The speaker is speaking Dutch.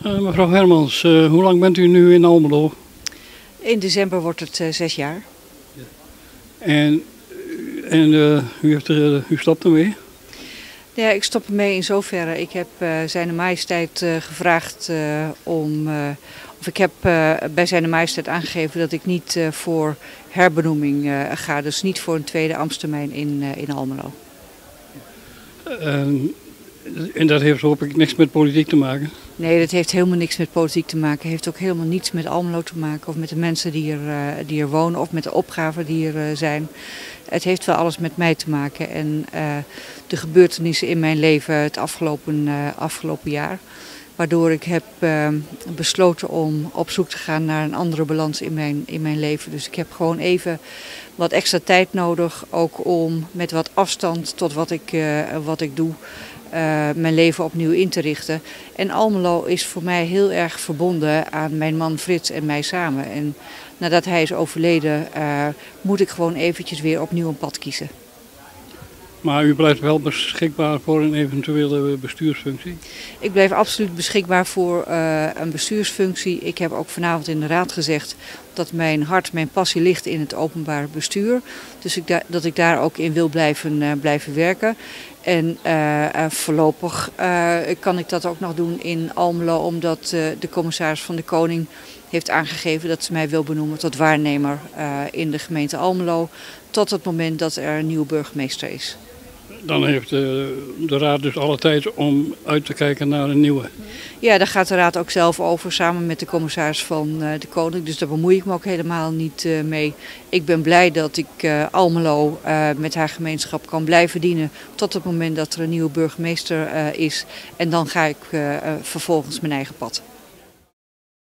Mevrouw Hermans, hoe lang bent u nu in Almelo? In december wordt het 6 jaar. En, u stopt ermee? Ja, ik stop ermee in zoverre. Ik heb Zijne Majesteit gevraagd of ik heb bij Zijne Majesteit aangegeven dat ik niet voor herbenoeming ga. Dus niet voor een tweede ambtstermijn in Almelo. En dat heeft hoop ik niks met politiek te maken? Nee, dat heeft helemaal niks met politiek te maken. Het heeft ook helemaal niets met Almelo te maken of met de mensen die er wonen of met de opgaven die er zijn. Het heeft wel alles met mij te maken en de gebeurtenissen in mijn leven het afgelopen jaar. Waardoor ik heb besloten om op zoek te gaan naar een andere balans in mijn leven. Dus ik heb gewoon even wat extra tijd nodig, ook om met wat afstand tot wat ik doe, mijn leven opnieuw in te richten. En Almelo is voor mij heel erg verbonden aan mijn man Frits en mij samen. En nadat hij is overleden, moet ik gewoon eventjes weer opnieuw een pad kiezen. Maar u blijft wel beschikbaar voor een eventuele bestuursfunctie? Ik blijf absoluut beschikbaar voor een bestuursfunctie. Ik heb ook vanavond in de raad gezegd dat mijn hart, mijn passie ligt in het openbaar bestuur. Dus dat ik daar ook in wil blijven werken. En voorlopig kan ik dat ook nog doen in Almelo, omdat de commissaris van de Koning heeft aangegeven dat ze mij wil benoemen tot waarnemer in de gemeente Almelo. Tot het moment dat er een nieuwe burgemeester is. Dan heeft de raad dus alle tijd om uit te kijken naar een nieuwe? Ja, daar gaat de raad ook zelf over, samen met de commissaris van de Koning. Dus daar bemoei ik me ook helemaal niet mee. Ik ben blij dat ik Almelo met haar gemeenschap kan blijven dienen tot het moment dat er een nieuwe burgemeester is. En dan ga ik vervolgens mijn eigen pad.